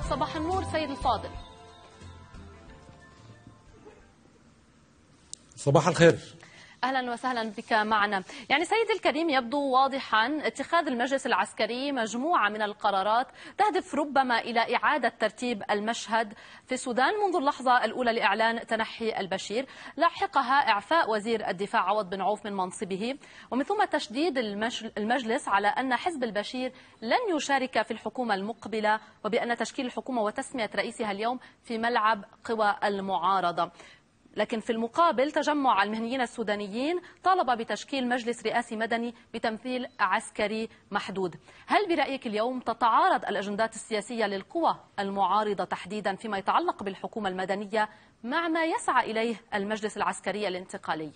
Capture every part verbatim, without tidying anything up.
صباح النور سيد الفاضل. صباح الخير. أهلا وسهلا بك معنا. يعني سيدي الكريم، يبدو واضحا اتخاذ المجلس العسكري مجموعة من القرارات تهدف ربما إلى إعادة ترتيب المشهد في السودان منذ اللحظة الأولى لإعلان تنحي البشير، لاحقها إعفاء وزير الدفاع عوض بن عوف من منصبه، ومن ثم تشديد المجلس على أن حزب البشير لن يشارك في الحكومة المقبلة، وبأن تشكيل الحكومة وتسمية رئيسها اليوم في ملعب قوى المعارضة. لكن في المقابل تجمع المهنيين السودانيين طالب بتشكيل مجلس رئاسي مدني بتمثيل عسكري محدود. هل برأيك اليوم تتعارض الأجندات السياسية للقوى المعارضة تحديدا فيما يتعلق بالحكومة المدنية مع ما يسعى إليه المجلس العسكري الانتقالي؟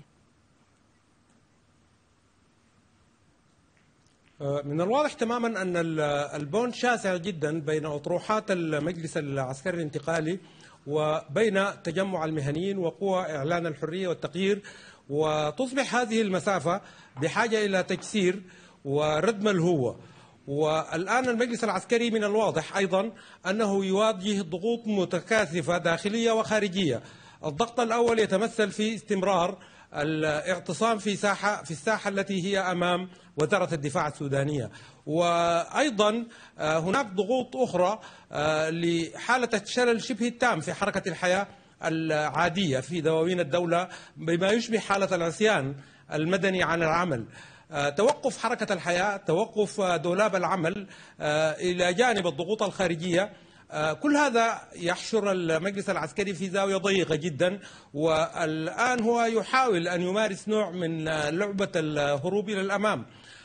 من الواضح تماما أن البون شاسع جدا بين أطروحات المجلس العسكري الانتقالي وبين تجمع المهنيين وقوى إعلان الحرية والتغيير، وتصبح هذه المسافة بحاجة إلى تجسير وردم الهوة. والآن المجلس العسكري من الواضح أيضا أنه يواجه ضغوط متكاثفة داخلية وخارجية. الضغط الأول يتمثل في استمرار الاعتصام في ساحة في الساحة التي هي أمام وزارة الدفاع السودانية، وأيضا هناك ضغوط أخرى لحالة الشلل شبه التام في حركة الحياة العادية في دواوين الدولة بما يشبه حالة العصيان المدني عن العمل. توقف حركة الحياة، توقف دولاب العمل، إلى جانب الضغوط الخارجية، كل هذا يحشر المجلس العسكري في زاوية ضيقة جدا. والآن هو يحاول أن يمارس نوع من لعبة الهروب إلى الأمام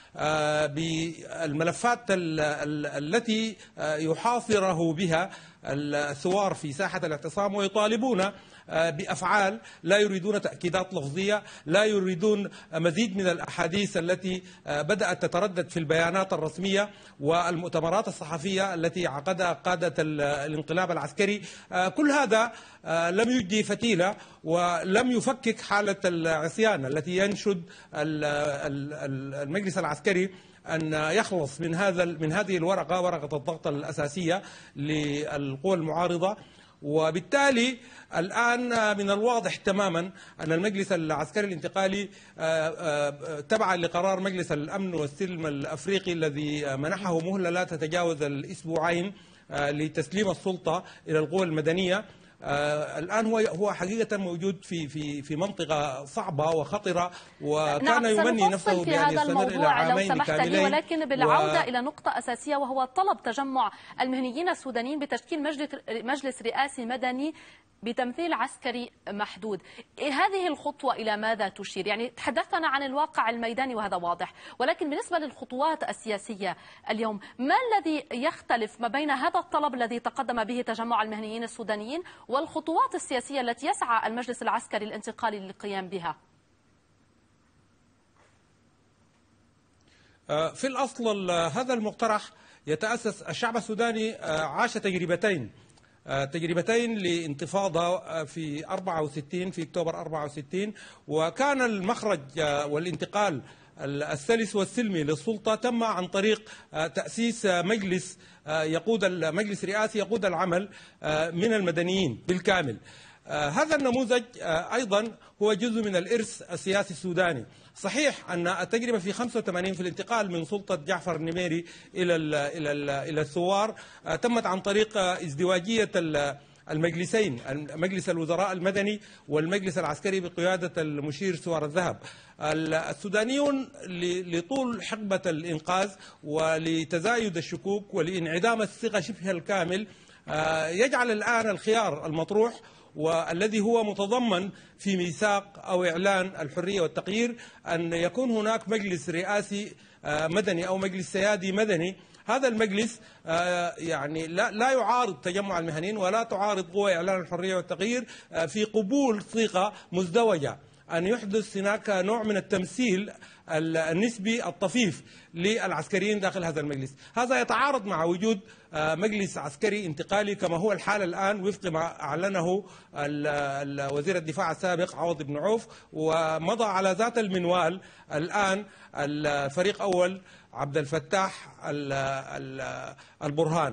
بالملفات التي يحاصره بها الثوار في ساحة الاعتصام، ويطالبون بأفعال، لا يريدون تأكيدات لفظية، لا يريدون مزيد من الأحاديث التي بدأت تتردد في البيانات الرسمية والمؤتمرات الصحفية التي عقدها قادة الانقلاب العسكري. كل هذا لم يجدي فتيلة ولم يفكك حالة العصيان التي ينشد المجلس العسكري أن يخلص من هذا من هذه الورقة، ورقة الضغط الأساسية للقوى المعارضة. وبالتالي الآن من الواضح تماما أن المجلس العسكري الانتقالي تبعا لقرار مجلس الأمن والسلم الأفريقي الذي منحه مهلة لا تتجاوز الأسبوعين لتسليم السلطة إلى القوى المدنية، الآن هو هو حقيقة موجود في في في منطقة صعبة وخطرة، وكان نعم يمني نفسه بأن يستمر إلى عامين كاملين. ولكن بالعودة و... إلى نقطة أساسية، وهو طلب تجمع المهنيين السودانيين بتشكيل مجلس مجلس رئاسي مدني بتمثيل عسكري محدود. هذه الخطوة إلى ماذا تشير؟ يعني تحدثنا عن الواقع الميداني وهذا واضح، ولكن بالنسبة للخطوات السياسية اليوم ما الذي يختلف ما بين هذا الطلب الذي تقدم به تجمع المهنيين السودانيين والخطوات السياسية التي يسعى المجلس العسكري الانتقالي للقيام بها؟ في الأصل هذا المقترح يتأسس، الشعب السوداني عاش تجربتين تجربتين لانتفاضة في أربعة وستين، في أكتوبر أربعة وستين، وكان المخرج والانتقال السلس والسلمي للسلطة تم عن طريق تأسيس مجلس يقود المجلس رئاسي يقود العمل من المدنيين بالكامل. هذا النموذج أيضا هو جزء من الإرث السياسي السوداني. صحيح أن التجربة في خمسة وثمانين في الانتقال من سلطة جعفر النميري إلى إلى إلى الثوار تمت عن طريق ازدواجية المجلسين، مجلس الوزراء المدني والمجلس العسكري بقيادة المشير سوار الذهب. السودانيون لطول حقبة الإنقاذ ولتزايد الشكوك ولانعدام الثقة شبه الكامل يجعل الآن الخيار المطروح والذي هو متضمن في ميثاق أو إعلان الحرية والتغيير أن يكون هناك مجلس رئاسي مدني أو مجلس سيادي مدني. هذا المجلس يعني لا لا يعارض تجمع المهنيين ولا تعارض قوى إعلان الحرية والتغيير في قبول صيغة مزدوجة، أن يحدث هناك نوع من التمثيل النسبي الطفيف للعسكريين داخل هذا المجلس. هذا يتعارض مع وجود مجلس عسكري انتقالي كما هو الحال الآن وفق ما أعلنه وزير الدفاع السابق عوض بن عوف، ومضى على ذات المنوال الآن الفريق أول عبد الفتاح البرهان.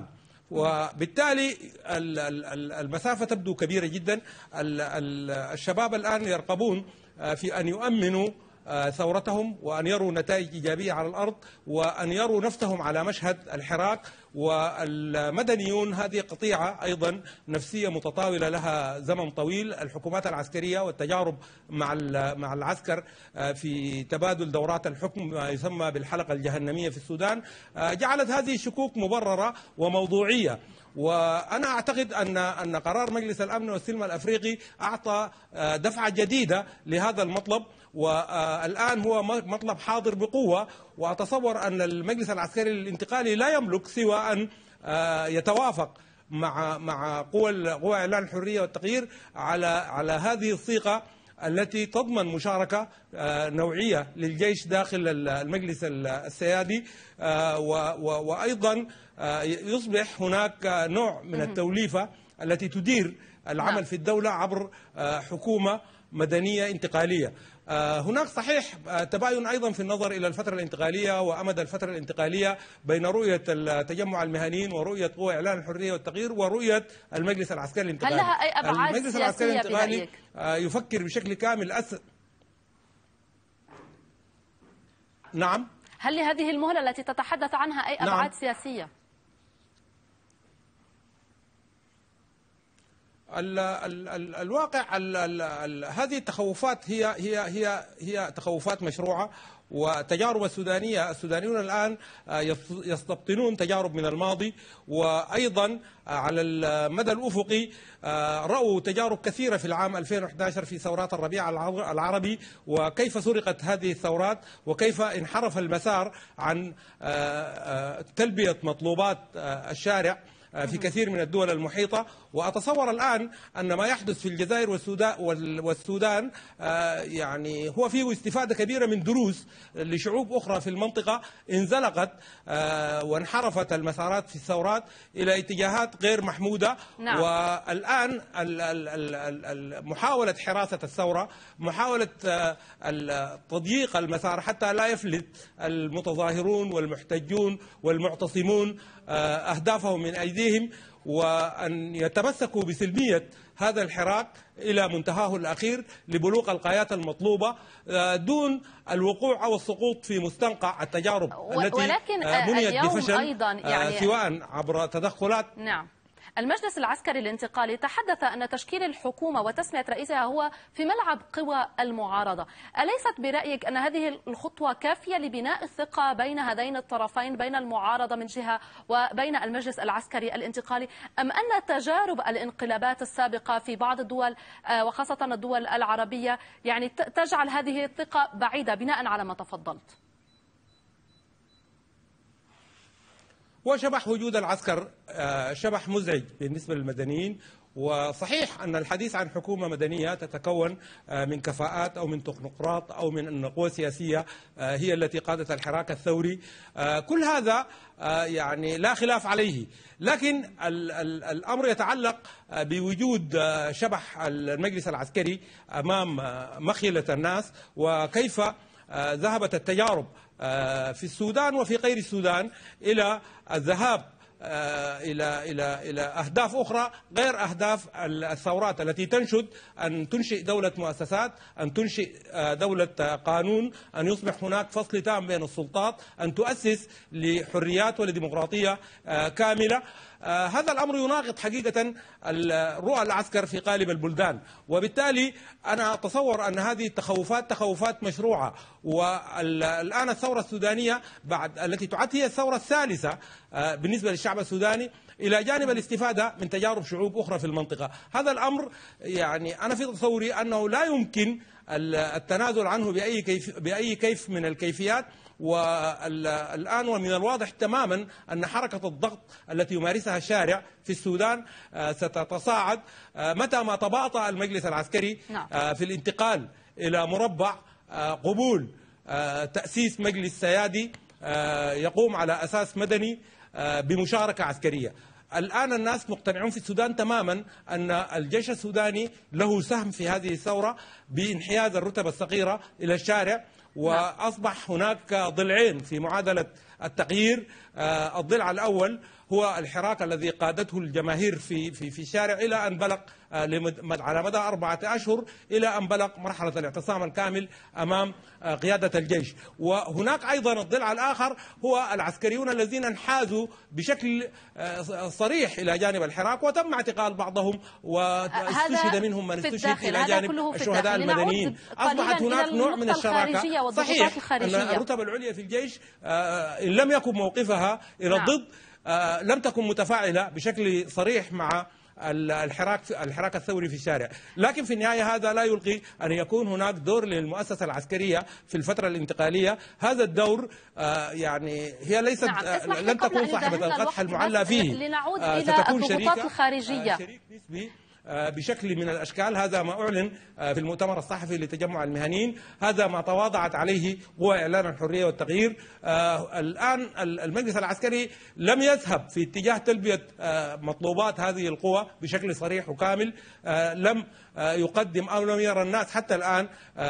وبالتالي المسافة تبدو كبيرة جدا. الشباب الآن يرقبون في أن يؤمنوا ثورتهم وأن يروا نتائج إيجابية على الأرض وأن يروا نفسهم على مشهد الحراك. والمدنيون هذه قطيعة أيضا نفسية متطاولة لها زمن طويل. الحكومات العسكرية والتجارب مع مع العسكر في تبادل دورات الحكم ما يسمى بالحلقة الجهنمية في السودان جعلت هذه الشكوك مبررة وموضوعية. وأنا أعتقد أن أن قرار مجلس الأمن والسلم الأفريقي أعطى دفعة جديدة لهذا المطلب، والآن هو مطلب حاضر بقوة. وأتصور أن المجلس العسكري الانتقالي لا يملك سوى أن يتوافق مع مع قوى قوى إعلان الحرية والتغيير على على هذه الصيغة التي تضمن مشاركة نوعية للجيش داخل المجلس السيادي، وأيضا يصبح هناك نوع من التوليفة التي تدير العمل في الدولة عبر حكومة مدنية انتقالية. هناك صحيح تباين أيضا في النظر إلى الفترة الانتقالية وأمد الفترة الانتقالية بين رؤية التجمع المهنيين ورؤية قوى إعلان الحرية والتغيير ورؤية المجلس العسكري الانتقالي. هل لها أي أبعاد المجلس العسكري الانتقالي يفكر بشكل كامل أس... نعم. هل لهذه المهلة التي تتحدث عنها أي أبعاد نعم. سياسية؟ ال ال ال الواقع ال ال ال هذه التخوفات هي هي هي هي تخوفات مشروعة، وتجارب السودانية السودانيون الآن يستبطنون تجارب من الماضي، وأيضا على المدى الأفقي رأوا تجارب كثيرة في العام ألفين وأحد عشر في ثورات الربيع العربي، وكيف سرقت هذه الثورات وكيف انحرف المسار عن تلبية مطلوبات الشارع في كثير من الدول المحيطة. وأتصور الآن أن ما يحدث في الجزائر والسودان والسودان يعني هو فيه استفادة كبيرة من دروس لشعوب أخرى في المنطقة انزلقت وانحرفت المسارات في الثورات إلى اتجاهات غير محمودة. نعم. والآن محاولة حراسة الثورة، محاولة تضييق المسار حتى لا يفلت المتظاهرون والمحتجون والمعتصمون أهدافهم من أيديهم، وأن يتمسكوا بسلمية هذا الحراك إلى منتهاه الأخير لبلوغ الغايات المطلوبة دون الوقوع أو السقوط في مستنقع التجارب التي ولكن بنيت بفشل أيضا يعني سواء عبر تدخلات. نعم. المجلس العسكري الانتقالي تحدث أن تشكيل الحكومة وتسمية رئيسها هو في ملعب قوى المعارضة. أليست برأيك أن هذه الخطوة كافية لبناء الثقة بين هذين الطرفين، بين المعارضة من جهة وبين المجلس العسكري الانتقالي، أم أن تجارب الانقلابات السابقة في بعض الدول وخاصة الدول العربية يعني تجعل هذه الثقة بعيدة بناء على ما تفضلت؟ وشبح وجود العسكر شبح مزعج بالنسبة للمدنيين. وصحيح أن الحديث عن حكومة مدنية تتكون من كفاءات أو من تكنوقراط أو من قوى سياسية هي التي قادت الحراك الثوري، كل هذا يعني لا خلاف عليه، لكن الأمر يتعلق بوجود شبح المجلس العسكري أمام مخيلة الناس، وكيف ذهبت التجارب في السودان وفي غير السودان إلى الذهاب إلى إلى إلى أهداف أخرى غير أهداف الثورات التي تنشد أن تنشئ دولة مؤسسات، أن تنشئ دولة قانون، أن يصبح هناك فصل تام بين السلطات، أن تؤسس لحريات ولديمقراطية كاملة. هذا الأمر يناقض حقيقة رؤى العسكر في قالب البلدان، وبالتالي أنا أتصور أن هذه التخوفات تخوفات مشروعة. والآن الثورة السودانية بعد التي تعد هي الثورة الثالثة بالنسبة للشعب السوداني، إلى جانب الاستفادة من تجارب شعوب أخرى في المنطقة، هذا الأمر يعني أنا في تصوري أنه لا يمكن التنازل عنه بأي كيف بأي كيف من الكيفيات. والآن ومن الواضح تماما أن حركة الضغط التي يمارسها الشارع في السودان ستتصاعد متى ما تباطأ المجلس العسكري في الانتقال إلى مربع قبول تأسيس مجلس سيادي يقوم على أساس مدني بمشاركة عسكرية. الآن الناس مقتنعون في السودان تماما أن الجيش السوداني له سهم في هذه الثورة بانحياز الرتب الصغيرة إلى الشارع، وأصبح هناك ضلعين في معادلة التغيير. الضلع الأول هو الحراك الذي قادته الجماهير في في في الشارع إلى أن بلغ على مدى أربعة أشهر إلى أن بلغ مرحلة الاعتصام الكامل أمام قيادة الجيش. وهناك أيضا الضلع الآخر هو العسكريون الذين انحازوا بشكل صريح إلى جانب الحراك وتم اعتقال بعضهم واستشهد منهم من استشهد إلى جانب الشهداء المدنيين. أصبحت هناك نوع من الشراكة. صحيح أن الرتب العليا في الجيش إن لم يكن موقفها إلى الضد لم تكن متفاعلة بشكل صريح مع الحراك الحراك الثوري في الشارع، لكن في النهاية هذا لا يلغي أن يكون هناك دور للمؤسسة العسكرية في الفترة الانتقالية. هذا الدور يعني هي ليست نعم. لن تكون صاحبة القدح المعلى فيه. لنعود إلى الضغوطات الخارجية. شريك نسبي بشكل من الأشكال. هذا ما أعلن في المؤتمر الصحفي لتجمع المهنيين، هذا ما تواضعت عليه قوى إعلان الحرية والتغيير. الآن المجلس العسكري لم يذهب في اتجاه تلبية مطلوبات هذه القوى بشكل صريح وكامل، لم يقدم أو لم يرى الناس حتى الآن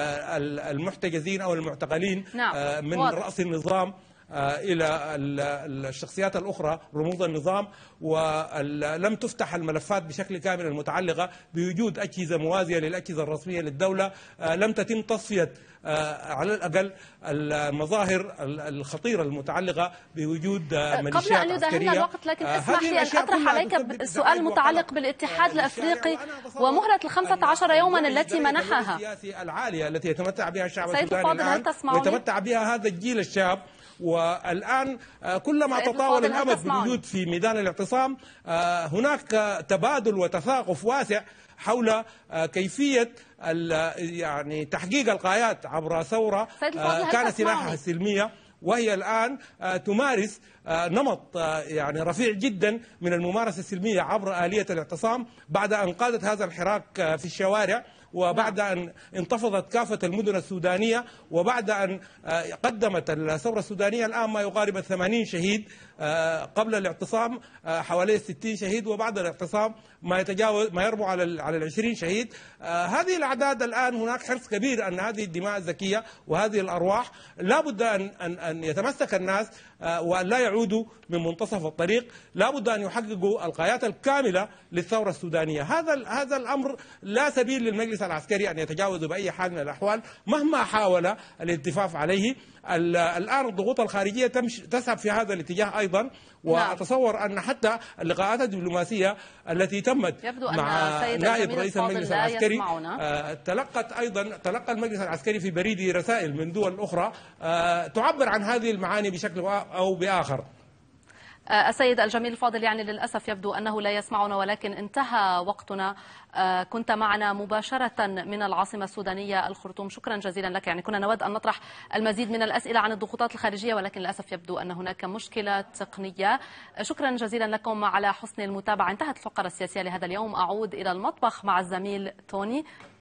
المحتجزين أو المعتقلين من رأس النظام إلى الشخصيات الأخرى رموز النظام، ولم تفتح الملفات بشكل كامل المتعلقة بوجود أجهزة موازية للأجهزة الرسمية للدولة، لم تتم تصفية على الأقل المظاهر الخطيرة المتعلقة بوجود ميليشيات عسكرية. قبل أن يدهمنا الوقت لكن اسمح لي أن أطرح عليك السؤال المتعلق بالاتحاد الأفريقي ومهلة الخمسة عشر يوما التي منحها. السياسي العالية التي يتمتع بها الشعب السوداني الآن ويتمتع بها هذا الجيل الشاب، والآن كلما تطاول الأمد بالوجود في ميدان الاعتصام هناك تبادل وتثاقف واسع حول كيفية يعني تحقيق الغايات عبر ثورة كان سلاحها السلمية، وهي الآن تمارس نمط يعني رفيع جدا من الممارسة السلمية عبر آلية الاعتصام بعد أن قادت هذا الحراك في الشوارع، وبعد أن انتفضت كافة المدن السودانية، وبعد أن قدمت الثورة السودانية الآن ما يقارب الثمانين شهيد، قبل الاعتصام حوالي ستين شهيد، وبعد الاعتصام ما يتجاوز ما يربو على على العشرين شهيد. هذه الأعداد الآن هناك حرص كبير أن هذه الدماء الزكية وهذه الأرواح لا بد أن أن أن يتمسك الناس وأن لا يعودوا من منتصف الطريق، لا بد أن يحققوا الغايات الكاملة للثورة السودانية. هذا هذا الأمر لا سبيل للمجلس العسكري أن يتجاوزه بأي حال من الأحوال مهما حاول الالتفاف عليه. الآن الضغوط الخارجية تسحب في هذا الاتجاه أيضا، وأتصور أن حتى اللقاءات الدبلوماسية التي تمت مع نائب رئيس المجلس العسكري تلقت أيضا تلقى المجلس العسكري في بريده رسائل من دول أخرى تعبر عن هذه المعاني بشكل أو بآخر. السيد الجميل الفاضل، يعني للأسف يبدو أنه لا يسمعنا ولكن انتهى وقتنا. كنت معنا مباشرة من العاصمة السودانية الخرطوم، شكرا جزيلا لك. يعني كنا نود أن نطرح المزيد من الأسئلة عن الضغوطات الخارجية ولكن للأسف يبدو أن هناك مشكلة تقنية. شكرا جزيلا لكم على حسن المتابعة. انتهت الفقرة السياسية لهذا اليوم. أعود إلى المطبخ مع الزميل توني.